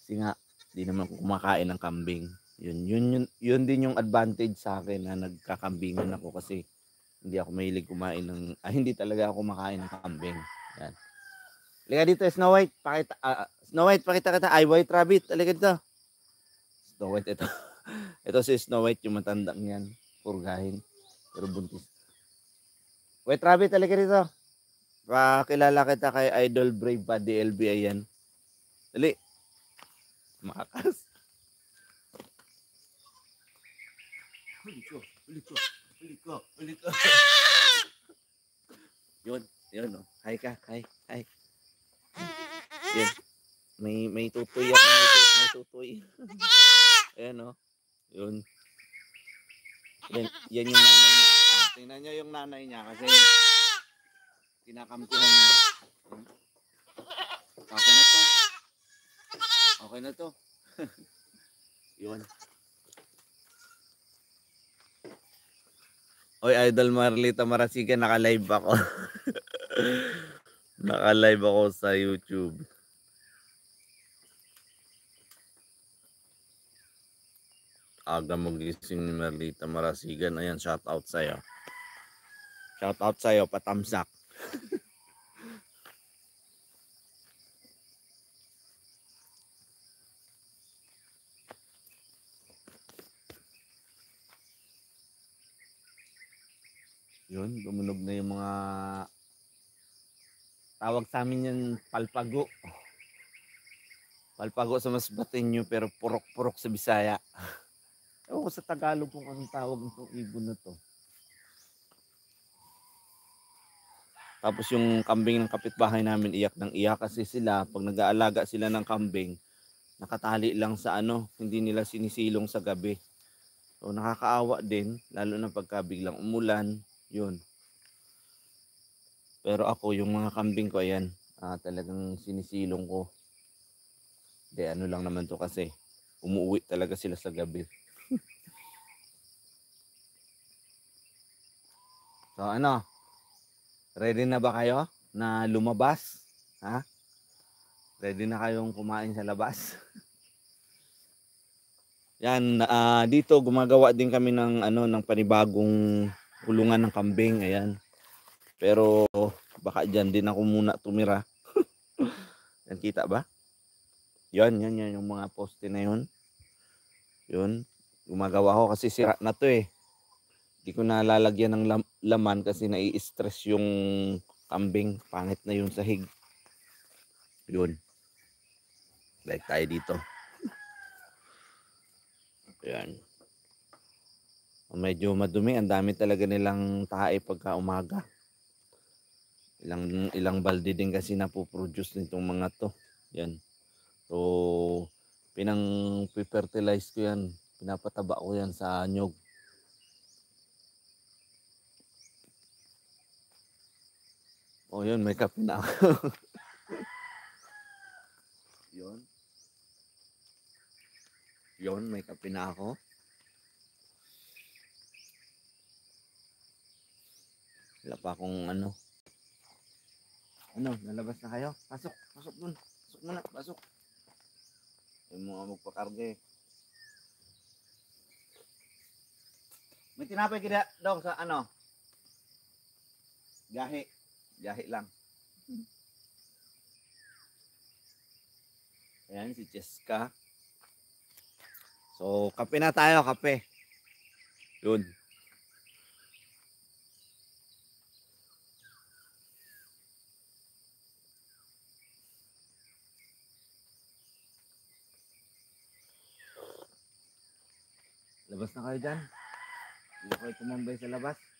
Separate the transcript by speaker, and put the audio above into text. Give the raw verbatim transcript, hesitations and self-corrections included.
Speaker 1: Kasi nga, di naman ako kumakain ng kambing. Yun, yun, yun, yun din yung advantage sa akin na nagkakambingan ako kasi hindi ako mahilig kumain ng, ah, hindi talaga ako kumakain ng kambing. Yan. Halika dito, Snow White. Pakita, ah, Snow White, pakita kita. Ay, White Rabbit. Halika dito. Snow White, ito. Ito si Snow White, yung matandang yan. Purgahin. Pero buntis. White Rabbit, halika dito. Pakilala kita kay Idol Brave pa, D L B, ayan. Dali. Makas. Huli ko, huli ko, huli ko, huli ko. Yun, yun, oh. Hi ka, hi, hi. Yun. May, may tutoy ako, may, tu may tutoy. Ayan, oh. Yun. Yan, yan yung nanay niya. Ah, tingnan nyo yung nanay niya kasi kinakampihan niya. Okay na to. Okay na to. Yun. Oy, Idol Marlita Marasigan, naka-live ako. Naka-live ako sa YouTube. Aga magising ni Marlita Marasigan. Ayan, shout out sa'yo. Shout out sa'yo, patamsak. Yun, tumunog na yung mga tawag sa amin yan, palpago. Palpago sa Masbate pero purok-purok sa Bisaya. Ewan ko sa Tagalog kung anong tawag itong ibon na to. Tapos yung kambing ng kapitbahay namin iyak ng iyak kasi sila, pag nag-aalaga sila ng kambing, nakatali lang sa ano, hindi nila sinisilong sa gabi. So nakakaawa din, lalo na pagka biglang umulan, yun. Pero ako, yung mga kambing ko, ayan, ah, talagang sinisilong ko. De, ano lang naman to kasi, umuwi talaga sila sa gabi. So ano, ready na ba kayo na lumabas? Ha? Ready na kayong kumain sa labas? Yan, uh, dito gumagawa din kami ng ano ng panibagong kulungan ng kambing, ayan. Pero baka diyan din ako muna tumira. Yan, kita ba? Yan, yan, yan yung mga poste na yun. Yun, gumagawa ako kasi sira na to eh. Hindi ko na lalagyan ng lam laman kasi nai-stress yung kambing. Pangit na yung sahig. Yun. Balik tayo dito. Ayan. Medyo madumi. Ang dami talaga nilang tae pagka umaga. Ilang, ilang balde din kasi napoproduce nitong mga to. Yan. So, pinang-fertilize ko yan. Pinapataba ko yan sa nyog. O yun, may kape na ako. Yun. Yun, may kape na ako. Wala pa akong ano. Ano, nalabas na kayo? Pasok, pasok dun. Pasok muna, pasok. Yung mga magpakarga eh. May tinapay kita dong sa ano? Gahi. Gahi lang. Ayan, si Cheska. So, kape na tayo, kape. Yun. Labas na kayo dyan. Hindi kayo tumambay sa labas.